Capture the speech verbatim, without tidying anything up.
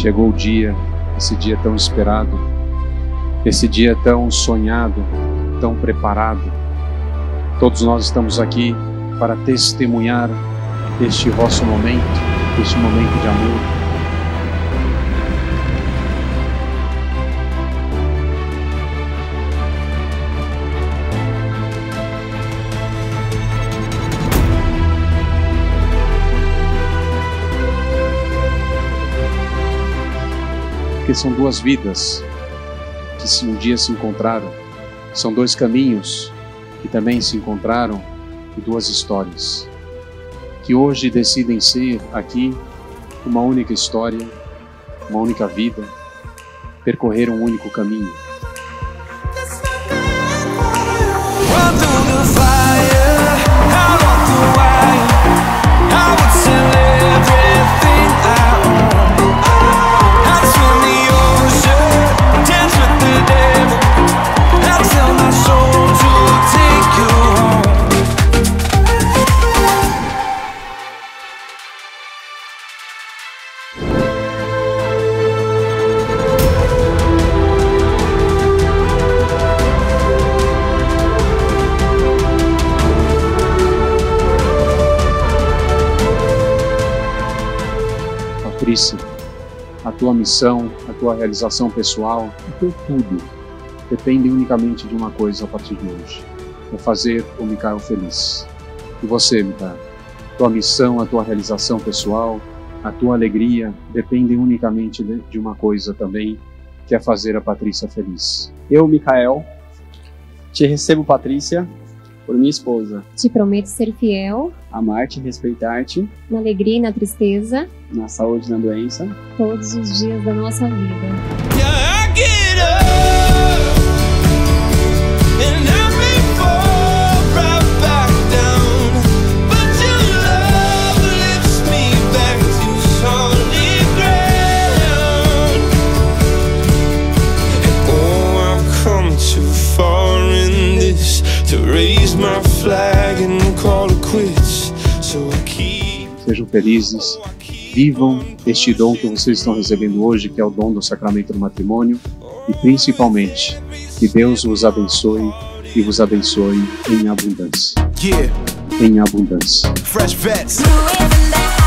Chegou o dia, esse dia tão esperado, esse dia tão sonhado, tão preparado. Todos nós estamos aqui para testemunhar este vosso momento, este momento de amor. Porque são duas vidas que um dia se encontraram, são dois caminhos que também se encontraram e duas histórias que hoje decidem ser aqui uma única história, uma única vida, percorrer um único caminho. Patrícia, a tua missão, a tua realização pessoal, o teu tudo, depende unicamente de uma coisa a partir de hoje: é fazer o Micael feliz. E você, Micael? Tua missão, a tua realização pessoal, a tua alegria, dependem unicamente de uma coisa também, que é fazer a Patrícia feliz. Eu, Micael, te recebo, Patrícia, por minha esposa. Te prometo ser fiel, amar-te e respeitar-te, na alegria e na tristeza, na saúde e na doença, todos os dias da nossa vida. Sejam felizes, vivam este dom que vocês estão recebendo hoje, que é o dom do sacramento do matrimônio, e principalmente, que Deus vos abençoe e vos abençoe em abundância. Em abundância.